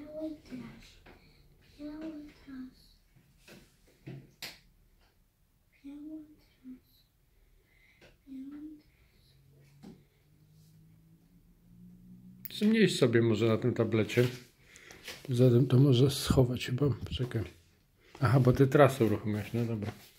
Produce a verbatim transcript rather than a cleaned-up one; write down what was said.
biały tras, biały tras, biały tras, biały tras. Zmniejsz sobie może na tym tablecie. Zatem to może schować chyba. Poczekaj. Aha, bo ty trasę uruchomiłeś, no dobra.